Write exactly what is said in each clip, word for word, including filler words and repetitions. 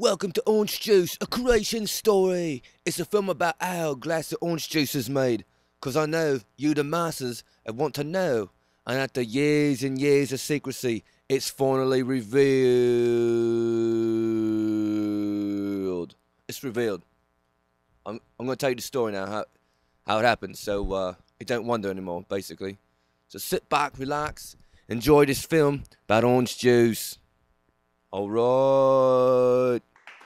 Welcome to Orange Juice, a creation story. It's a film about how a glass of orange juice is made. Cause I know you the masses want to know. And after years and years of secrecy, it's finally revealed. It's revealed. I'm, I'm gonna tell you the story now, how, how it happened, so uh, you don't wonder anymore, basically. So sit back, relax, enjoy this film about orange juice. All right.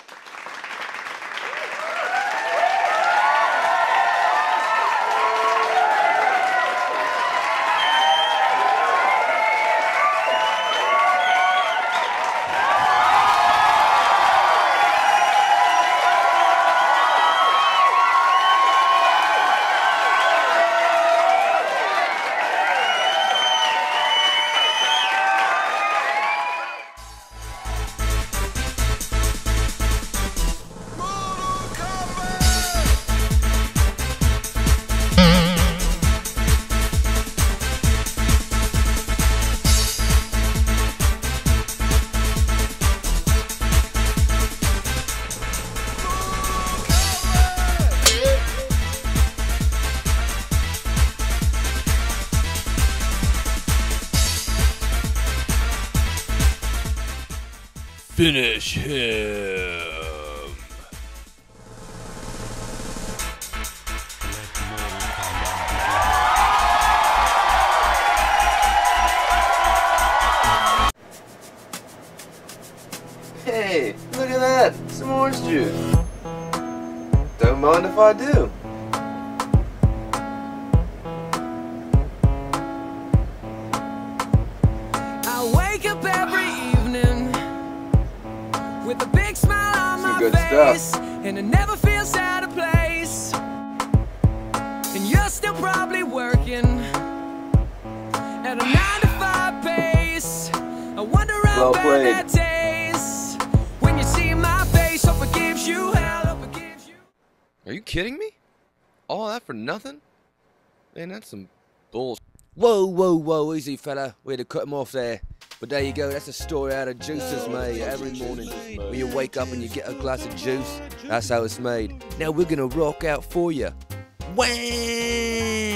Finish him. Hey, look at that. Some orange juice. Don't mind if I do. I wake up every evening with a big smile on my good face, stuff. and it never feels out of place. And you're still probably working at a nine to five pace. I wonder how Well bad played. that tastes when you see my face. Hope it gives you hell. Hope it gives you. Are you kidding me? All that for nothing? Man, that's some bullshit. Whoa, whoa, whoa, easy fella. We had to cut him off there. But there you go, that's a story out of juices made every morning. When you wake up and you get a glass of juice, that's how it's made. Now we're gonna rock out for you. Wham!